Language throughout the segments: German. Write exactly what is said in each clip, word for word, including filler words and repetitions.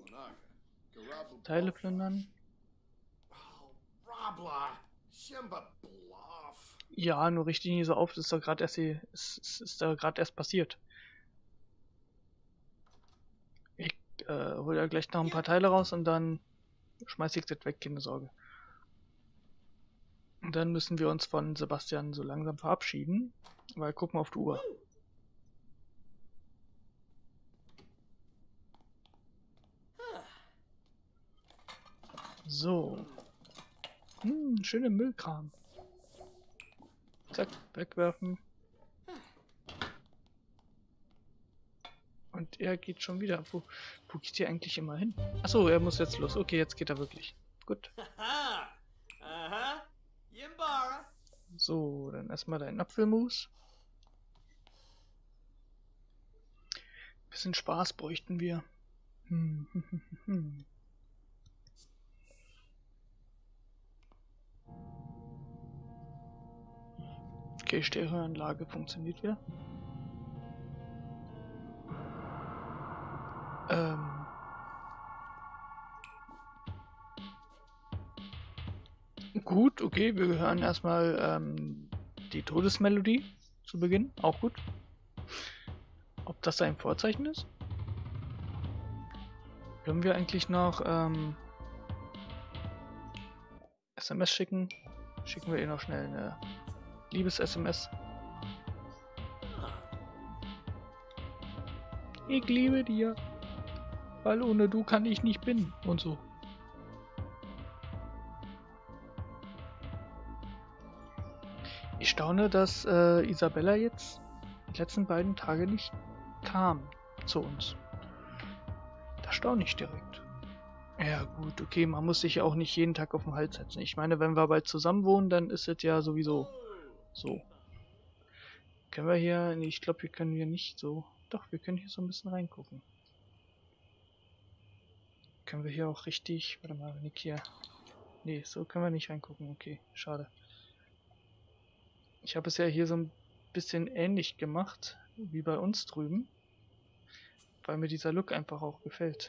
Teile plündern. Ja, nur richtig nie so auf, das ist doch gerade erst, ist, ist, ist da gerade erst passiert. Ich äh, hole ja gleich noch ein paar Teile raus und dann schmeiß ich das weg, keine Sorge. Und dann müssen wir uns von Sebastian so langsam verabschieden, weil guck mal auf die Uhr. So. Hm, schöne Müllkram. Zack, wegwerfen. Und er geht schon wieder. Wo, wo geht er eigentlich immer hin? Achso, er muss jetzt los. Okay, jetzt geht er wirklich. Gut. So, dann erstmal dein Apfelmus. Bisschen Spaß bräuchten wir. Hm, hm, hm, hm. Okay, Stereoanlage funktioniert wieder. Ähm. Gut, okay, wir hören erstmal ähm, die Todesmelodie zu Beginn. Auch gut. Ob das ein Vorzeichen ist? Können wir eigentlich noch ähm, S M S schicken? Schicken wir ihr noch schnell eine Liebes-S M S. Ich liebe dir, weil ohne du kann ich nicht bin und so. Ich staune, dass äh, Isabella jetzt die letzten beiden Tage nicht kam zu uns. Da staune ich direkt. Ja gut, okay, man muss sich ja auch nicht jeden Tag auf den Hals setzen. Ich meine, wenn wir bald zusammen wohnen, dann ist es ja sowieso so. Können wir hier, nee, ich glaube, wir können hier nicht so, doch, wir können hier so ein bisschen reingucken. Können wir hier auch richtig, warte mal, wenn ich hier, nee, so können wir nicht reingucken, okay, schade. Ich habe es ja hier so ein bisschen ähnlich gemacht, wie bei uns drüben, weil mir dieser Look einfach auch gefällt.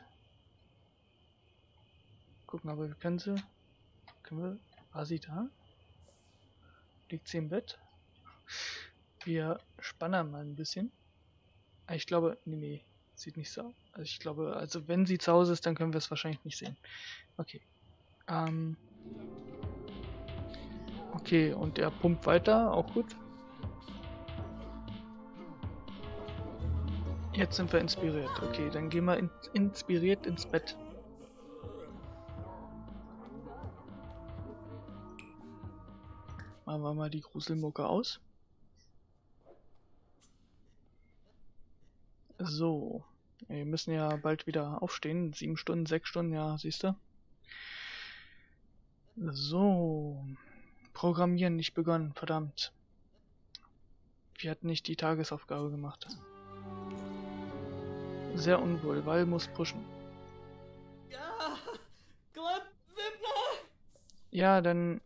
Gucken, aber wir können sie, können wir, war sie da? Liegt sie im Bett? Wir spannen mal ein bisschen. Ich glaube, nee, nee, sieht nicht so aus. Also ich glaube, also wenn sie zu Hause ist, dann können wir es wahrscheinlich nicht sehen. Okay. Ähm. Okay, und er pumpt weiter, auch gut. Jetzt sind wir inspiriert. Okay, dann gehen wir in, inspiriert ins Bett. Machen wir mal die Gruselmucke aus. So. Wir müssen ja bald wieder aufstehen. Sieben Stunden, sechs Stunden, ja, siehst du. So. Programmieren nicht begonnen, verdammt. Wir hatten nicht die Tagesaufgabe gemacht. Sehr unwohl, weil muss pushen. Ja, dann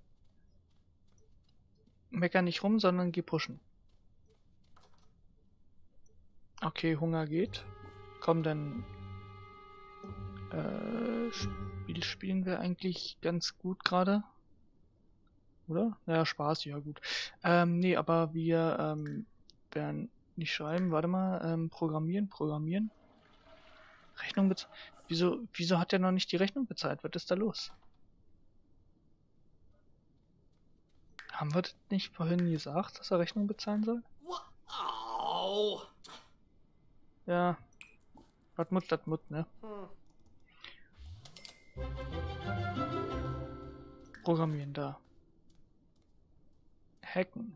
mecker nicht rum, sondern geh pushen. Okay, Hunger geht. Komm, dann äh, Spiel spielen wir eigentlich ganz gut gerade. Oder? Ja, Spaß, ja gut. Ähm, nee, aber wir ähm, werden nicht schreiben, warte mal, ähm, programmieren, programmieren. Rechnung bezahlen. Wieso, wieso hat er noch nicht die Rechnung bezahlt? Was ist da los? Haben wir das nicht vorhin gesagt, dass er Rechnung bezahlen soll? Ja. Was Mut, das Mut, ne? Programmieren da. Hacken.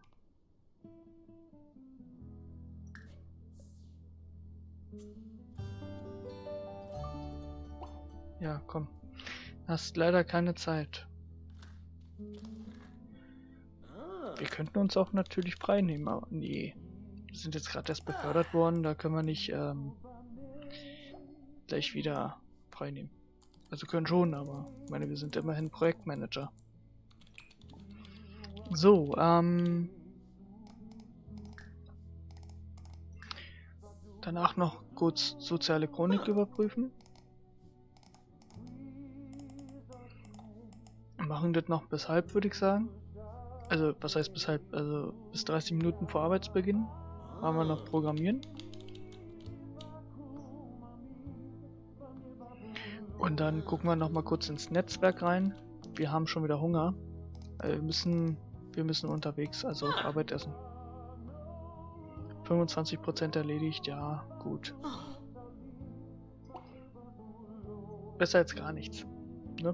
Ja, komm. Hast leider keine Zeit. Wir könnten uns auch natürlich frei nehmen, aber nee. Wir sind jetzt gerade erst befördert worden, da können wir nicht ähm, gleich wieder frei nehmen. Also können schon, aber ich meine, wir sind immerhin Projektmanager. So, ähm... danach noch kurz soziale Chronik überprüfen. machen das noch bis halb, würde ich sagen. Also, was heißt bis halb? Also, bis dreißig Minuten vor Arbeitsbeginn. Machen wir noch Programmieren. Und dann gucken wir noch mal kurz ins Netzwerk rein. Wir haben schon wieder Hunger. Wir müssen, wir müssen unterwegs, also auf Arbeit essen. fünfundzwanzig Prozent erledigt, ja, gut. Besser als gar nichts. Ne?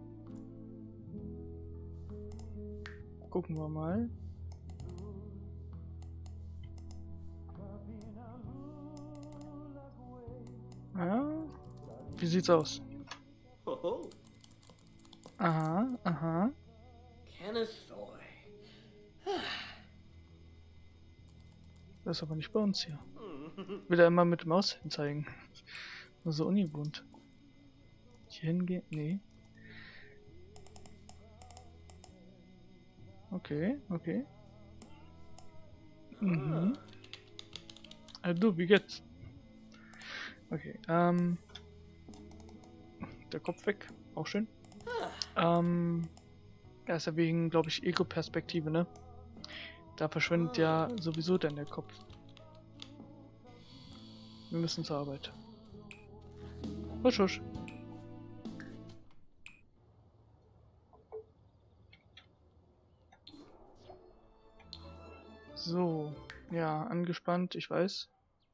Gucken wir mal. Ja, wie sieht's aus? Oh, Aha, aha. Kenethoy. Das ist aber nicht bei uns hier. Wieder immer mit Maus hinzeigen. Nur so ungewohnt. Hier hingehen? Nee. Okay, okay. Mhm. Also du, wie geht's? Okay, ähm. Der Kopf weg, auch schön. Ähm. Ja, ist ja wegen, glaube ich, Ego-Perspektive, ne? Da verschwindet ja sowieso dann der Kopf. Wir müssen zur Arbeit. Husch, husch. So, ja, angespannt, ich weiß.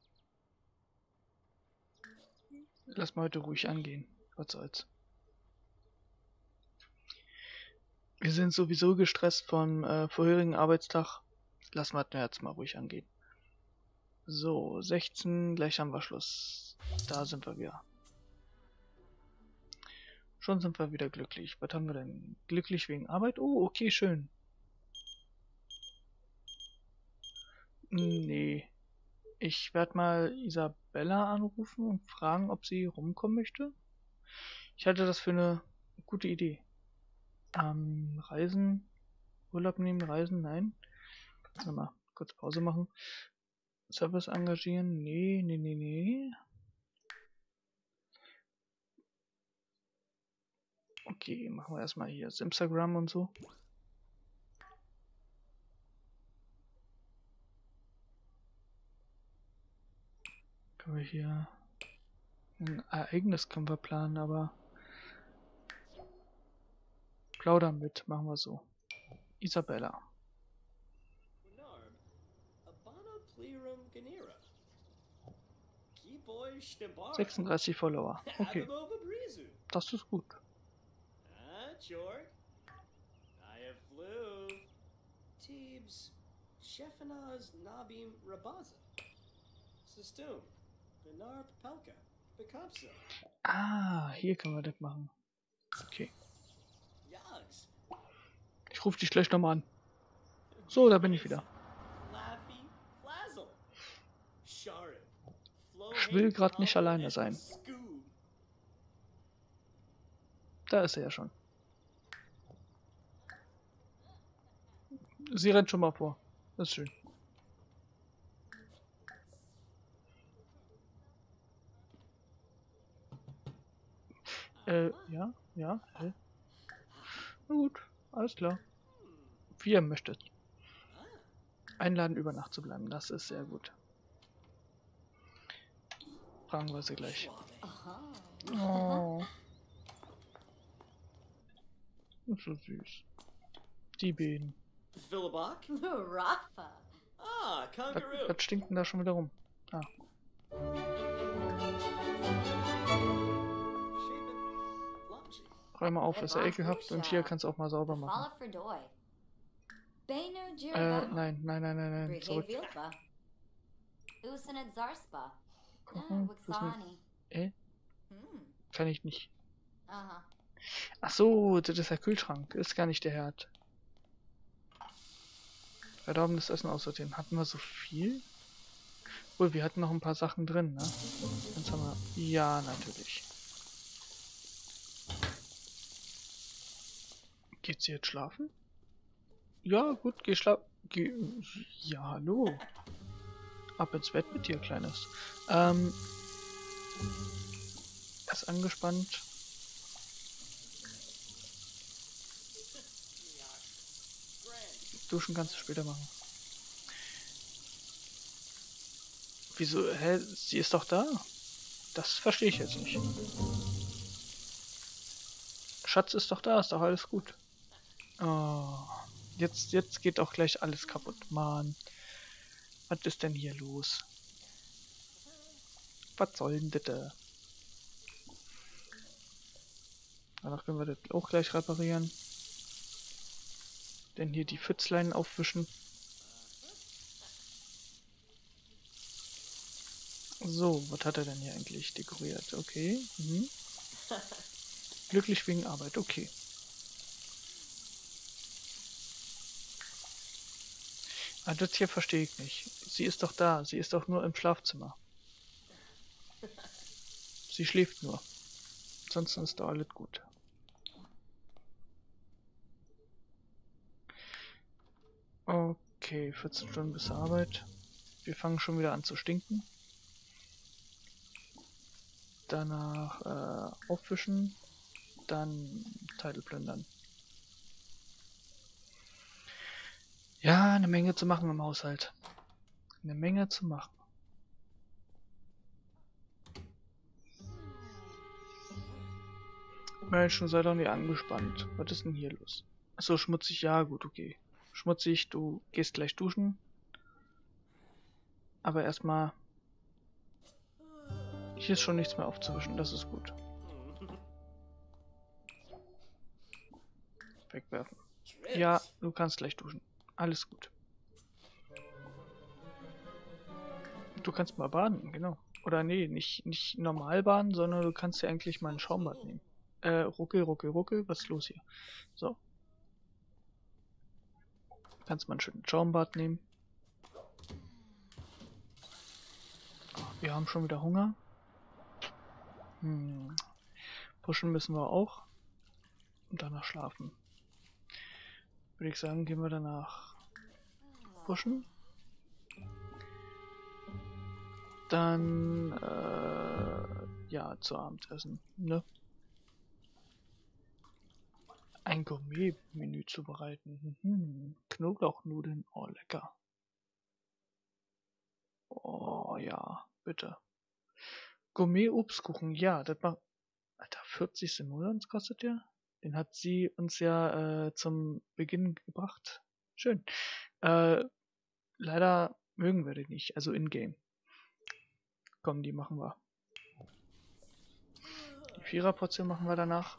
Lass mal heute ruhig angehen. Was soll's. Wir sind sowieso gestresst vom äh, vorherigen Arbeitstag. Lassen wir das jetzt mal ruhig angehen. So, sechzehn, gleich haben wir Schluss. Da sind wir wieder. Schon sind wir wieder glücklich. Was haben wir denn? Glücklich wegen Arbeit? Oh, okay, schön. Nee. Ich werde mal Isabella anrufen und fragen, ob sie rumkommen möchte. Ich halte das für eine gute Idee. Ähm, Reisen? Urlaub nehmen, Reisen? Nein. Warte mal, kurz Pause machen. Service engagieren? Nee, nee, nee, nee. Okay, machen wir erstmal hier das Instagram und so. Können wir hier ein Ereignis können wir planen, aber plaudern mit, machen wir so. Isabella. sechsunddreißig Follower. Okay. Das ist gut. Ah, hier können wir das machen. Okay. Ich rufe dich gleich nochmal an. So, da bin ich wieder. Ich will gerade nicht alleine sein. Da ist er ja schon. Sie rennt schon mal vor. Das ist schön. Äh, ja, ja, hä? Na gut, alles klar. Wie ihr möchtet. Einladen, über Nacht zu bleiben, das ist sehr gut. Fragen wir sie gleich. Oh. Das ist so süß. Die beiden. Was, was stinkt denn da schon wieder rum? Ah. Räum mal auf, ist ja ekelhaft und hier kannst du auch mal sauber machen. Äh, nein, nein, nein, nein, nein, zurück. Kochen, wissen, äh? Kann ich nicht. Ach so, das ist der Kühlschrank, ist gar nicht der Herd. Verdorbenes Essen aussortieren. Hatten wir so viel? Obwohl, wir hatten noch ein paar Sachen drin, ne? Jetzt haben wir... Ja, natürlich. Geht sie jetzt schlafen? Ja, gut, geh schlafen. Geh... Ja, hallo. Ab ins Bett mit dir, Kleines. Ähm... Er ist angespannt. duschen kannst du später machen. Wieso? Hä? Sie ist doch da? Das verstehe ich jetzt nicht. Schatz ist doch da, ist doch alles gut. Oh, jetzt, jetzt geht auch gleich alles kaputt. Mann. Was ist denn hier los? Was soll denn das? Danach können wir das auch gleich reparieren. Denn hier die Pfützlein aufwischen. So, was hat er denn hier eigentlich dekoriert? Okay. Mhm. Glücklich wegen Arbeit, okay. Ah, das hier verstehe ich nicht. Sie ist doch da, sie ist doch nur im Schlafzimmer. Sie schläft nur. Ansonsten ist doch alles gut. Okay, vierzehn Stunden bis zur Arbeit. Wir fangen schon wieder an zu stinken. Danach äh, aufwischen. Dann Teile plündern. Ja, eine Menge zu machen im Haushalt. Eine Menge zu machen. Menschen, sei doch nicht angespannt. Was ist denn hier los? Achso, schmutzig, ja gut, okay. Schmutzig, du gehst gleich duschen. Aber erstmal... Hier ist schon nichts mehr aufzuwischen, das ist gut. Wegwerfen. Ja, du kannst gleich duschen. Alles gut. Du kannst mal baden, genau. Oder nee, nicht, nicht normal baden, sondern du kannst ja eigentlich mal ein Schaumbad nehmen. Äh, ruckel, ruckel, ruckel, was ist los hier? So. Du kannst mal ein schönes Schaumbad nehmen. Wir haben schon wieder Hunger. Hm. Pushen müssen wir auch. Und danach schlafen. Würde ich sagen, gehen wir danach pushen. Dann, äh, ja, zu Abendessen, ne? Ein Gourmet-Menü zubereiten. Mhm. Knoblauchnudeln, oh lecker. Oh ja, bitte. Gourmet-Obstkuchen, ja, das macht... Alter, vierzig Simoleons kostet der? Den hat sie uns ja äh, zum Beginn gebracht. Schön. Äh, leider mögen wir den nicht, also in-game. Komm, die machen wir. Die Viererportion machen wir danach.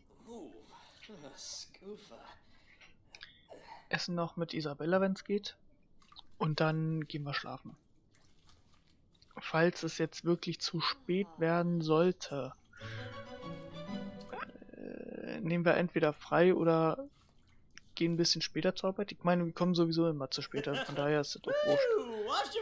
Essen noch mit Isabella, wenn es geht. Und dann gehen wir schlafen. Falls es jetzt wirklich zu spät werden sollte, äh, nehmen wir entweder frei oder gehen ein bisschen später zur Arbeit. Ich meine, wir kommen sowieso immer zu später, von daher ist es doch wurscht.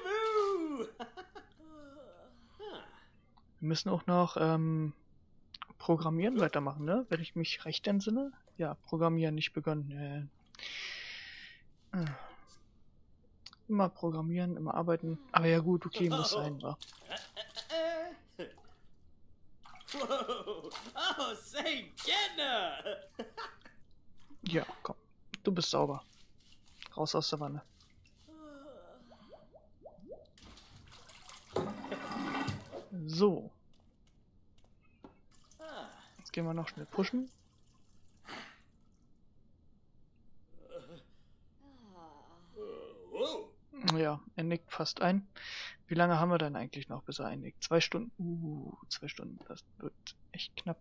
Wir müssen auch noch ähm, Programmieren weitermachen, ne? Wenn ich mich recht entsinne. Ja, Programmieren nicht begonnen. Äh, äh. Immer programmieren, immer arbeiten. Aber ja gut, okay, muss sein, wa? Ja, komm. Du bist sauber. Raus aus der Wanne. So. Jetzt gehen wir noch schnell pushen. Ja, er nickt fast ein. Wie lange haben wir denn eigentlich noch, bis er einnickt? Zwei Stunden? Uh, zwei Stunden. Das wird echt knapp.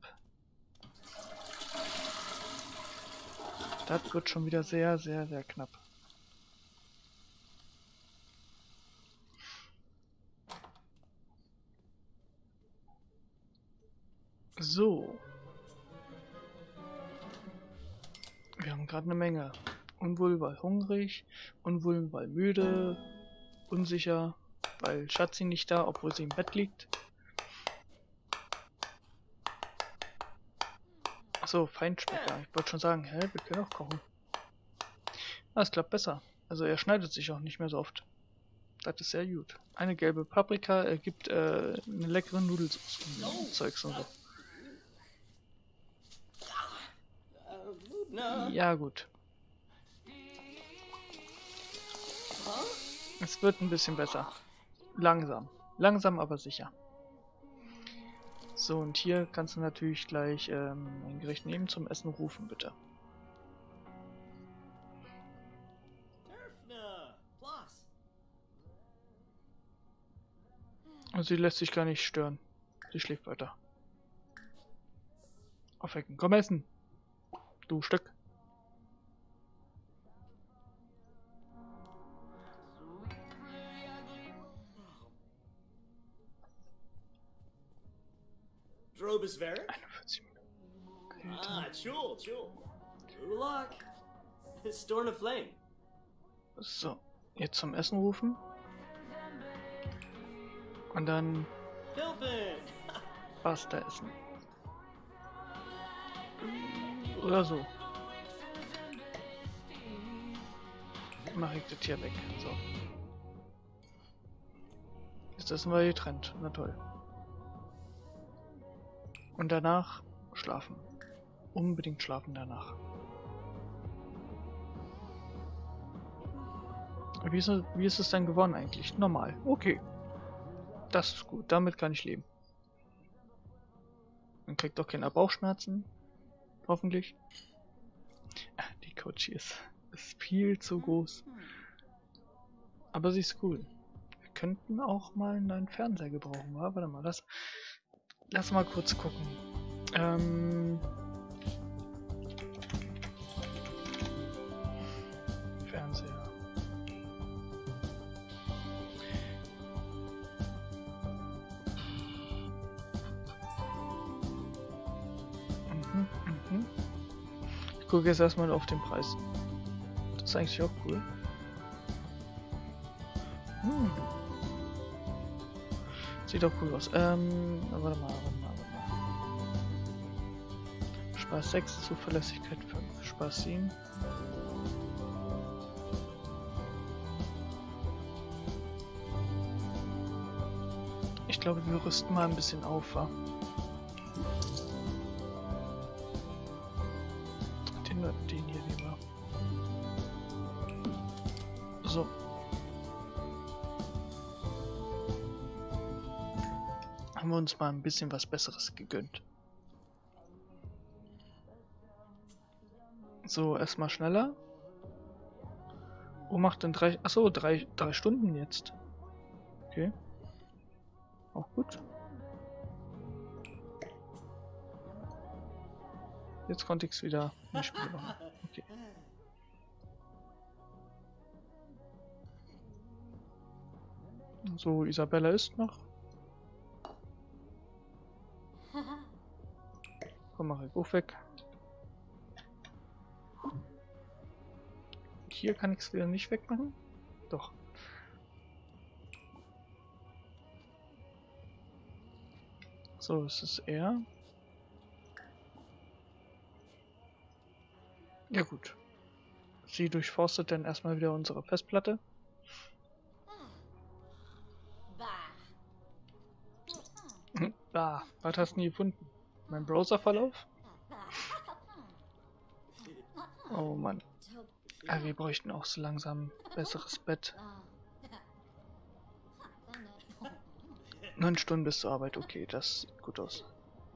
Das wird schon wieder sehr, sehr, sehr knapp. So. Wir haben gerade eine Menge. Unwohl, weil hungrig. Unwohl, weil müde. Unsicher, weil Schatzi nicht da, obwohl sie im Bett liegt. Achso, Feinschmecker. Ich wollte schon sagen, hä, wir können auch kochen. Ah, es klappt besser. Also er schneidet sich auch nicht mehr so oft. Das ist sehr gut. Eine gelbe Paprika ergibt äh, eine leckere Nudelsauce und Zeugs und so. Ja gut. Es wird ein bisschen besser. Langsam. Langsam, aber sicher. So, und hier kannst du natürlich gleich ähm, ein Gericht nehmen zum Essen rufen, bitte. Und sie lässt sich gar nicht stören. Sie schläft weiter. Aufwecken. Komm essen. Du Stück. Drobe is Varric? einundvierzig Minuten. Ah, Chul, Chul. Ulak. Storn of Flame. So, jetzt zum Essen rufen. Und dann Pilpin. Pasta essen. Oder so. Mache ich das hier weg. So. Jetzt essen wir getrennt. Na toll. Und danach schlafen. Unbedingt schlafen danach. Wie ist, es, wie ist es denn geworden eigentlich? Normal. Okay. Das ist gut. Damit kann ich leben. Man kriegt doch keine Bauchschmerzen. Hoffentlich. Die Kochi ist, ist viel zu groß. Aber sie ist cool. Wir könnten auch mal einen neuen Fernseher gebrauchen. Ja, warte mal. Lass, lass mal kurz gucken. Ähm... Fernseher. Mhm, mhm. Ich gucke jetzt erstmal auf den Preis. Das ist eigentlich auch cool. Hm. Sieht doch cool aus. Ähm, warte mal, warte mal, warte mal. Spaß sechs, Zuverlässigkeit fünf, Spaß sieben. Ich glaube, wir rüsten mal ein bisschen auf, wa? Den, den hier lieber. So. Haben wir uns mal ein bisschen was Besseres gegönnt. So, erstmal schneller. Wo macht denn drei... Achso, drei, drei Stunden jetzt. Okay. Auch gut. Jetzt konnte ich es wieder nicht Spiel machen. Okay. So, Isabella ist noch. Komm, mach ich auch weg. Hier kann ich es wieder nicht wegmachen. Doch. So, es ist er. Ja gut. Sie durchforstet dann erstmal wieder unsere Festplatte. Ah, was hast du nie gefunden? Mein Browserverlauf? Oh Mann. Ah, wir bräuchten auch so langsam ein besseres Bett. Neun Stunden bis zur Arbeit, okay, das sieht gut aus.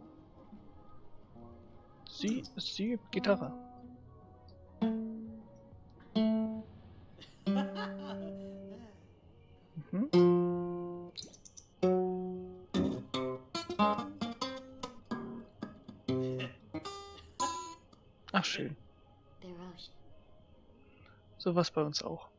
Sie, sie, Gitarre. Mhm. Ach schön. So was bei uns auch.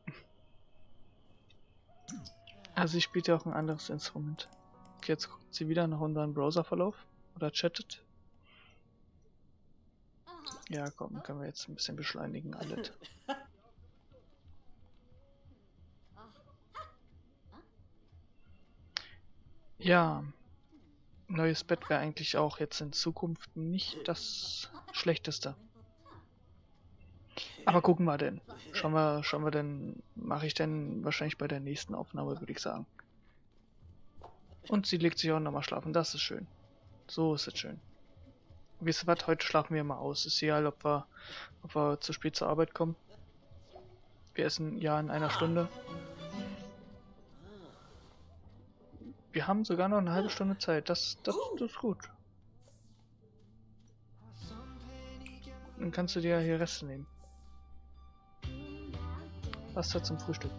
Also sie spielt ja auch ein anderes Instrument. Okay, jetzt guckt sie wieder nach unserem Browserverlauf oder chattet. Ja, komm, können wir jetzt ein bisschen beschleunigen, alles. Ja, neues Bett wäre eigentlich auch jetzt in Zukunft nicht das Schlechteste. Aber gucken wir denn. Schauen wir, schauen wir denn, mache ich denn wahrscheinlich bei der nächsten Aufnahme, würde ich sagen. Und sie legt sich auch nochmal schlafen, das ist schön. So ist es schön. Wisst ihr was, heute schlafen wir mal aus. Ist egal, ob wir, ob wir zu spät zur Arbeit kommen. Wir essen ja in einer Stunde. Wir haben sogar noch eine halbe Stunde Zeit. Das, das, das ist gut. Dann kannst du dir hier Reste nehmen. Was da zum Frühstück?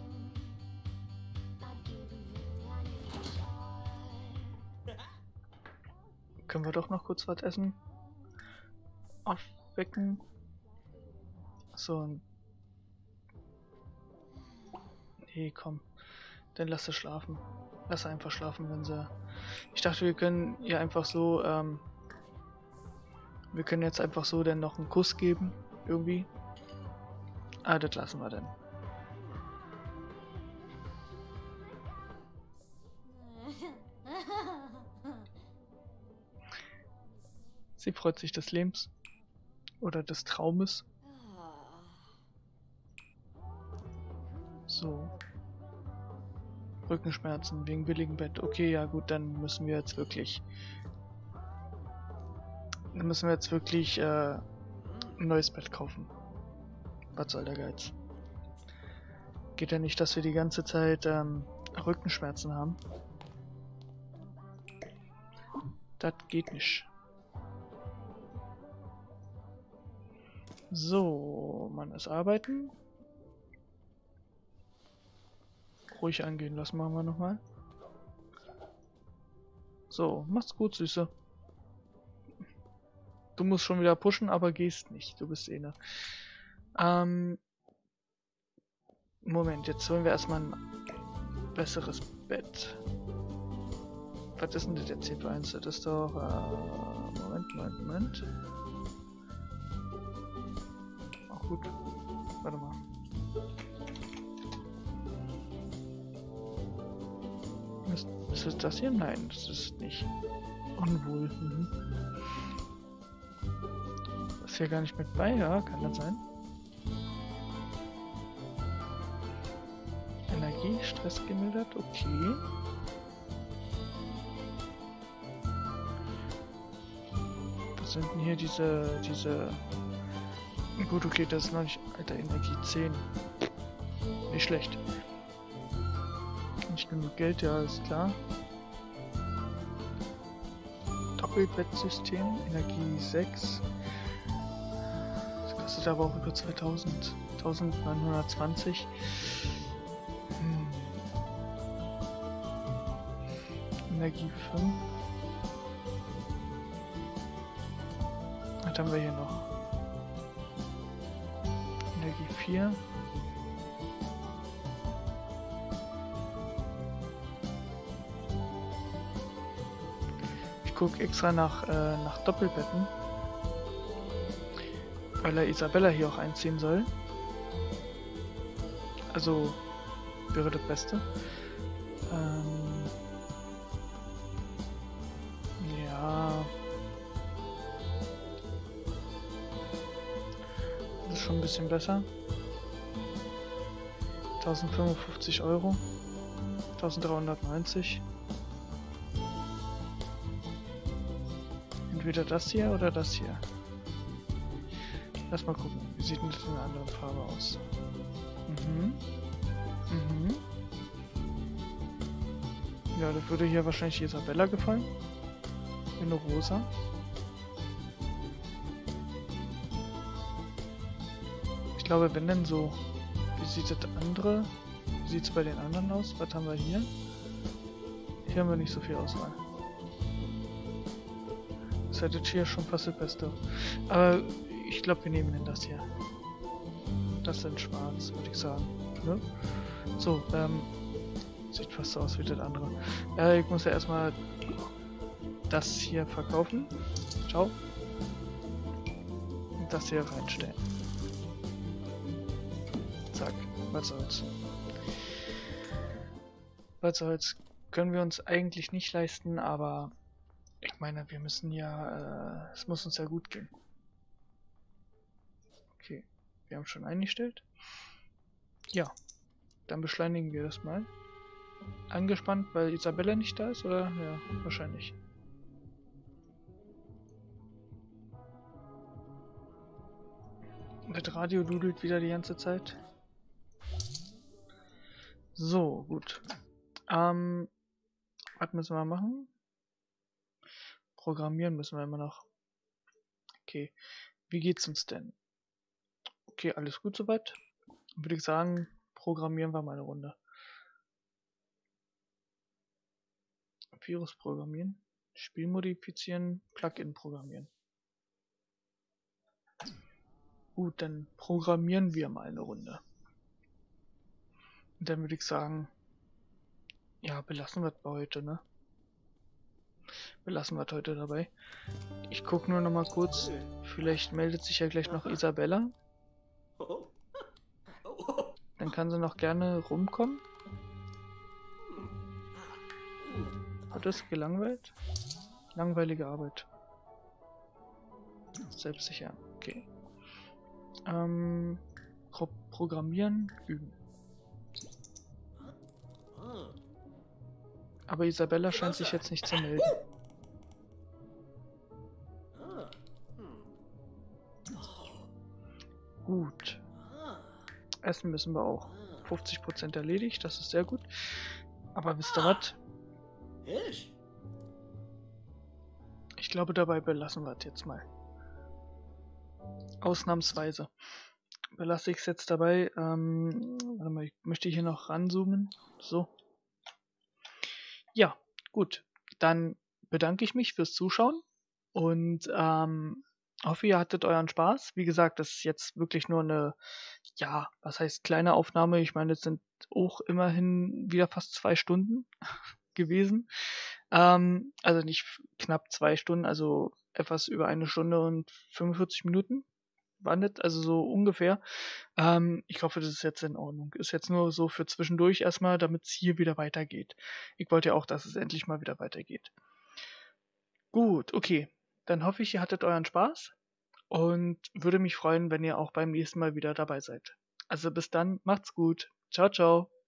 Können wir doch noch kurz was essen? Aufwecken. So. Nee, komm. Dann lass sie schlafen. Lass sie einfach schlafen, wenn sie... Ich dachte, wir können ihr einfach so, ähm... Wir können jetzt einfach so dann noch einen Kuss geben. Irgendwie. Ah, das lassen wir dann. Sie freut sich des Lebens. Oder des Traumes. So. Rückenschmerzen wegen billigem Bett. Okay, ja gut, dann müssen wir jetzt wirklich... Dann müssen wir jetzt wirklich äh, ein neues Bett kaufen. Was soll der Geiz? Geht ja nicht, dass wir die ganze Zeit ähm, Rückenschmerzen haben. Das geht nicht. So, man ist arbeiten. Ruhig angehen lassen, machen wir nochmal. So, mach's gut, Süße. Du musst schon wieder pushen, aber gehst nicht. Du bist eh ne. Ähm. Moment, jetzt holen wir erstmal ein besseres Bett. Was ist denn das jetzt hier für eins? Das ist doch. Äh, Moment, Moment, Moment. Ach gut. Warte mal. Ist, ist es das hier? Nein, das ist nicht. Unwohl. Mhm. Ist hier gar nicht mit bei, ja? Kann das sein? Energie, Stress gemildert, okay. Was sind denn hier diese, diese... Gut, okay, das ist noch nicht... Alter, Energie zehn. Nicht schlecht. Nicht genug Geld, ja, ist klar. Doppelbettsystem, Energie sechs. Das kostet aber auch über zweitausend. neunzehnhundertzwanzig. Hm. Energie fünf. Was haben wir hier noch? Energie vier. Ich gucke extra nach, äh, nach Doppelbetten, weil er Isabella hier auch einziehen soll. Also wäre das Beste. Ähm, ja. Das ist schon ein bisschen besser. tausendfünfundfünfzig Euro. eintausenddreihundertneunzig. Entweder das hier oder das hier. Lass mal gucken. Wie sieht denn das in einer anderen Farbe aus? Mhm. Mhm. Ja, das würde hier wahrscheinlich Isabella gefallen. In rosa. Ich glaube, wenn denn so. Wie sieht das andere? Wie sieht es bei den anderen aus? Was haben wir hier? Hier haben wir nicht so viel Auswahl. Das ist halt hier schon fast das Beste. Aber ich glaube, wir nehmen denn das hier. Das sind schwarz, würde ich sagen. Ne? So, ähm. Sieht fast so aus wie das andere. Äh, ich muss ja erstmal das hier verkaufen. Ciao. Und das hier reinstellen. Zack, was soll's. Was soll's. Können wir uns eigentlich nicht leisten, aber ich meine, wir müssen ja, äh, es muss uns ja gut gehen. Okay, wir haben schon eingestellt. Ja, dann beschleunigen wir das mal. Angespannt, weil Isabella nicht da ist, oder? Ja, wahrscheinlich. Das Radio dudelt wieder die ganze Zeit. So, gut. Ähm, Was müssen wir machen? Programmieren müssen wir immer noch. Okay, wie geht's uns denn? Okay, alles gut soweit. Würde ich sagen, programmieren wir mal eine Runde. Virus programmieren, Spiel modifizieren, Plugin programmieren. Gut, dann programmieren wir mal eine Runde. Und dann würde ich sagen, ja, belassen wir es bei heute, ne? Belassen wir es heute dabei. Ich gucke nur noch mal kurz, vielleicht meldet sich ja gleich noch Isabella. Dann kann sie noch gerne rumkommen. Hat es gelangweilt? Langweilige Arbeit. Selbstsicher, okay. Ähm, Pro Programmieren, üben. Aber Isabella scheint sich jetzt nicht zu melden. Gut. Essen müssen wir auch. fünfzig Prozent erledigt, das ist sehr gut. Aber wisst ihr was? Ich glaube, dabei belassen wir es jetzt mal. Ausnahmsweise. Belasse ich es jetzt dabei. Ähm, warte mal, ich möchte hier noch ranzoomen. So. Ja, gut. Dann bedanke ich mich fürs Zuschauen und ähm, hoffe, ihr hattet euren Spaß. Wie gesagt, das ist jetzt wirklich nur eine, ja, was heißt kleine Aufnahme. Ich meine, es sind auch immerhin wieder fast zwei Stunden gewesen. Ähm, also nicht knapp zwei Stunden, also etwas über eine Stunde und fünfundvierzig Minuten. War nicht, also so ungefähr. Ähm, ich hoffe, das ist jetzt in Ordnung. Ist jetzt nur so für zwischendurch erstmal, damit es hier wieder weitergeht. Ich wollte ja auch, dass es endlich mal wieder weitergeht. Gut, okay. Dann hoffe ich, ihr hattet euren Spaß und würde mich freuen, wenn ihr auch beim nächsten Mal wieder dabei seid. Also bis dann, macht's gut. Ciao, ciao.